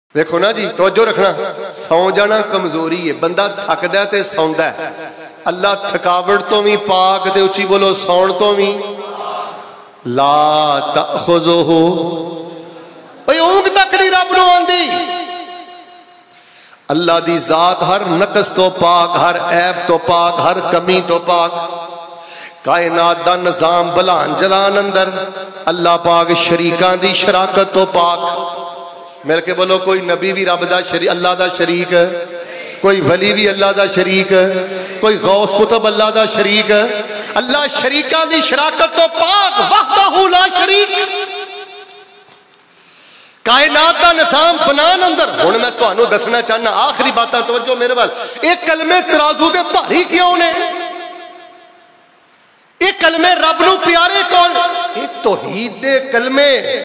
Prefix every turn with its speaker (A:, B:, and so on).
A: देखो ना जी, तवज्जो रखना। सौ जाना कमजोरी है, बंदा थकदा ते सौंदा है। अल्लाह थकावट तो भी पाक ते उची बोलो सौण तो भी ला तअखुज़ुहु, भाई ऊंघ तक नहीं रब नूं आंदी। अल्लाह दी जात हर नकस तो पाक, हर ऐब तो पाक, हर कमी तो पाक। कायनात दा निजाम बलान जलान अंदर अल्लाह पाक शरीकां दी शराकत तो पाक। मिल के बोलो, कोई नबी भी रब दा शरीक, अल्लाह दा शरीक, कोई वली भी अल्लाह दा शरीक, कोई गौस कुतुब अल्लाह दा शरीक। अल्लाह शरीकां दी शराकत तो पाक, वहदहू ला शरीक। कायनात दा निजाम बनान अंदर। हुण मैं तुहानू दसना चाहना आखिरी बातां, तवज्जो मेरे वाल। एक कलमे तराजू दे भारी क्यों ने? ये कलमे रब नू प्यारे कौन? ये तौहीद दे कलमे